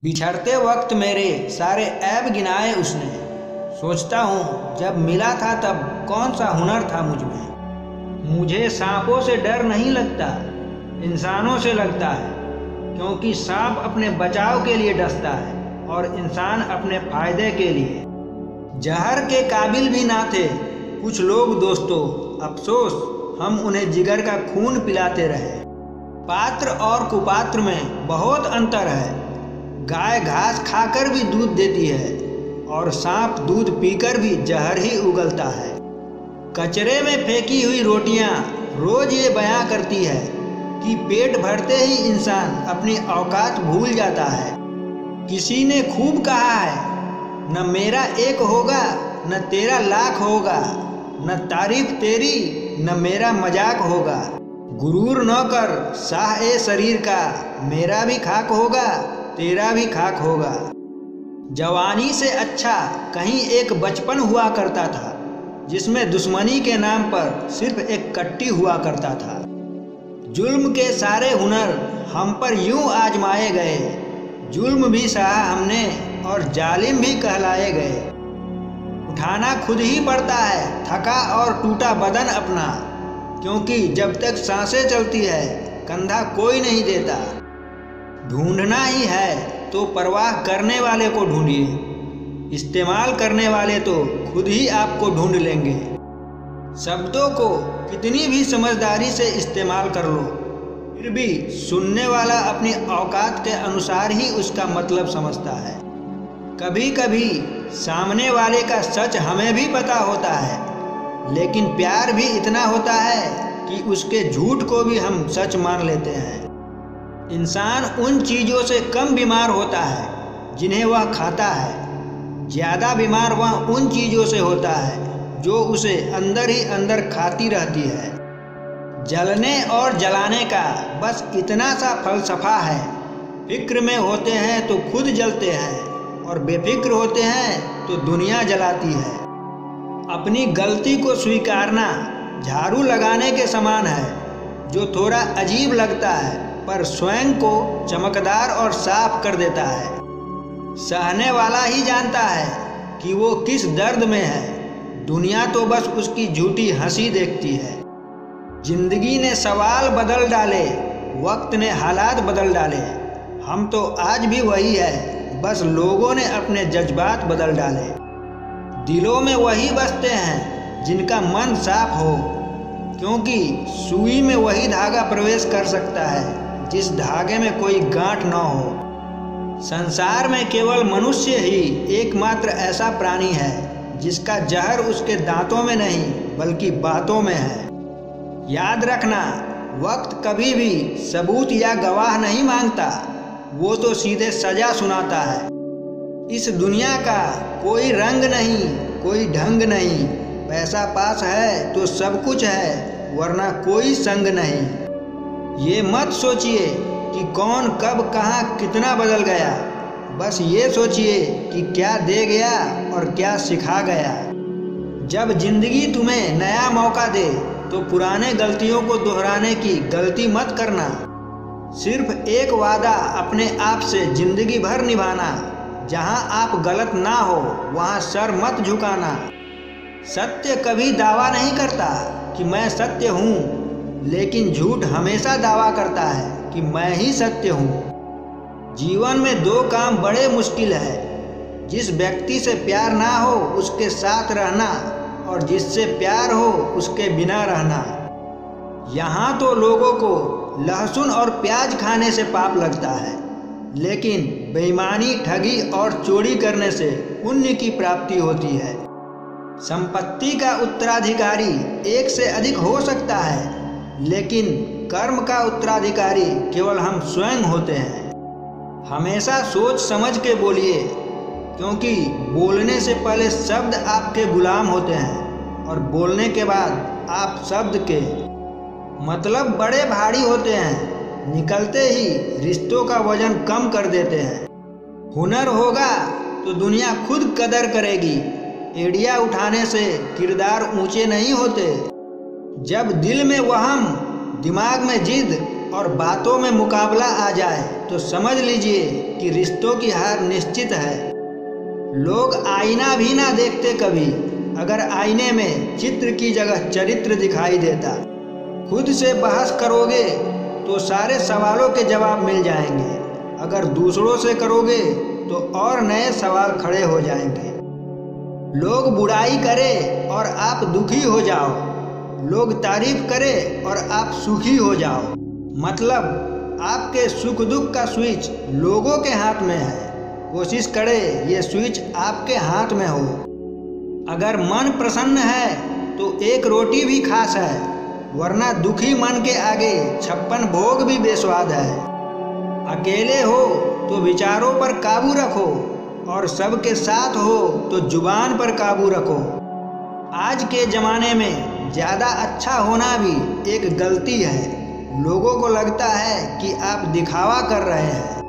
बिछड़ते वक्त मेरे सारे ऐब गिनाए उसने। सोचता हूँ जब मिला था तब कौन सा हुनर था मुझ में। मुझे सांपों से डर नहीं लगता, इंसानों से लगता है, क्योंकि सांप अपने बचाव के लिए डसता है और इंसान अपने फायदे के लिए। जहर के काबिल भी ना थे कुछ लोग दोस्तों, अफसोस हम उन्हें जिगर का खून पिलाते रहे। पात्र और कुपात्र में बहुत अंतर है। गाय घास खाकर भी दूध देती है और सांप दूध पीकर भी जहर ही उगलता है। कचरे में फेंकी हुई रोटियां रोज ये बयां करती है कि पेट भरते ही इंसान अपनी औकात भूल जाता है। किसी ने खूब कहा है, न मेरा एक होगा न तेरा लाख होगा, न तारीफ तेरी न मेरा मजाक होगा। गुरूर न कर साह ए शरीर का, मेरा भी खाक होगा तेरा भी खाक होगा। जवानी से अच्छा कहीं एक बचपन हुआ करता था जिसमें दुश्मनी के नाम पर सिर्फ एक कट्टी हुआ करता था। जुल्म के सारे हुनर हम पर यूं आजमाए गए, जुल्म भी सहा हमने और जालिम भी कहलाए गए। उठाना खुद ही पड़ता है थका और टूटा बदन अपना, क्योंकि जब तक सांसें चलती है कंधा कोई नहीं देता। ढूंढना ही है तो परवाह करने वाले को ढूंढिए, इस्तेमाल करने वाले तो खुद ही आपको ढूंढ लेंगे। शब्दों को कितनी भी समझदारी से इस्तेमाल कर लो, फिर भी सुनने वाला अपनी औकात के अनुसार ही उसका मतलब समझता है। कभी कभी सामने वाले का सच हमें भी पता होता है, लेकिन प्यार भी इतना होता है कि उसके झूठ को भी हम सच मान लेते हैं। इंसान उन चीज़ों से कम बीमार होता है जिन्हें वह खाता है, ज़्यादा बीमार वह उन चीज़ों से होता है जो उसे अंदर ही अंदर खाती रहती है। जलने और जलाने का बस इतना सा फलसफा है, फिक्र में होते हैं तो खुद जलते हैं और बेफिक्र होते हैं तो दुनिया जलाती है। अपनी गलती को स्वीकारना झाड़ू लगाने के समान है, जो थोड़ा अजीब लगता है पर स्वयं को चमकदार और साफ कर देता है। सहने वाला ही जानता है कि वो किस दर्द में है, दुनिया तो बस उसकी झूठी हंसी देखती है। जिंदगी ने सवाल बदल डाले, वक्त ने हालात बदल डाले, हम तो आज भी वही है, बस लोगों ने अपने जज्बात बदल डाले। दिलों में वही बसते हैं जिनका मन साफ हो, क्योंकि सुई में वही धागा प्रवेश कर सकता है जिस धागे में कोई गांठ न हो। संसार में केवल मनुष्य ही एकमात्र ऐसा प्राणी है जिसका जहर उसके दांतों में नहीं बल्कि बातों में है। याद रखना, वक्त कभी भी सबूत या गवाह नहीं मांगता, वो तो सीधे सजा सुनाता है। इस दुनिया का कोई रंग नहीं, कोई ढंग नहीं, पैसा पास है तो सब कुछ है, वरना कोई संग नहीं। ये मत सोचिए कि कौन कब कहाँ कितना बदल गया, बस ये सोचिए कि क्या दे गया और क्या सिखा गया। जब जिंदगी तुम्हें नया मौका दे तो पुराने गलतियों को दोहराने की गलती मत करना। सिर्फ एक वादा अपने आप से जिंदगी भर निभाना, जहाँ आप गलत ना हो वहाँ सर मत झुकाना। सत्य कभी दावा नहीं करता कि मैं सत्य हूँ, लेकिन झूठ हमेशा दावा करता है कि मैं ही सत्य हूँ। जीवन में दो काम बड़े मुश्किल है, जिस व्यक्ति से प्यार ना हो उसके साथ रहना और जिससे प्यार हो उसके बिना रहना। यहाँ तो लोगों को लहसुन और प्याज खाने से पाप लगता है, लेकिन बेईमानी, ठगी और चोरी करने से पुण्य की प्राप्ति होती है। संपत्ति का उत्तराधिकारी एक से अधिक हो सकता है, लेकिन कर्म का उत्तराधिकारी केवल हम स्वयं होते हैं। हमेशा सोच समझ के बोलिए, क्योंकि बोलने से पहले शब्द आपके गुलाम होते हैं और बोलने के बाद आप शब्द के। मतलब बड़े भारी होते हैं, निकलते ही रिश्तों का वजन कम कर देते हैं। हुनर होगा तो दुनिया खुद कदर करेगी, एड़िया उठाने से किरदार ऊंचे नहीं होते। जब दिल में वहम, दिमाग में जिद और बातों में मुकाबला आ जाए तो समझ लीजिए कि रिश्तों की हार निश्चित है। लोग आईना भी ना देखते कभी, अगर आईने में चित्र की जगह चरित्र दिखाई देता। खुद से बहस करोगे तो सारे सवालों के जवाब मिल जाएंगे, अगर दूसरों से करोगे तो और नए सवाल खड़े हो जाएंगे। लोग बुराई करें और आप दुखी हो जाओ, लोग तारीफ करें और आप सुखी हो जाओ। मतलब आपके सुख दुख का स्विच लोगों के हाथ में है। कोशिश करें ये स्विच आपके हाथ में हो। अगर मन प्रसन्न है तो एक रोटी भी खास है, वरना दुखी मन के आगे 56 भोग भी बेस्वाद है। अकेले हो तो विचारों पर काबू रखो, और सबके साथ हो तो जुबान पर काबू रखो। आज के ज़माने में ज़्यादा अच्छा होना भी एक गलती है। लोगों को लगता है कि आप दिखावा कर रहे हैं,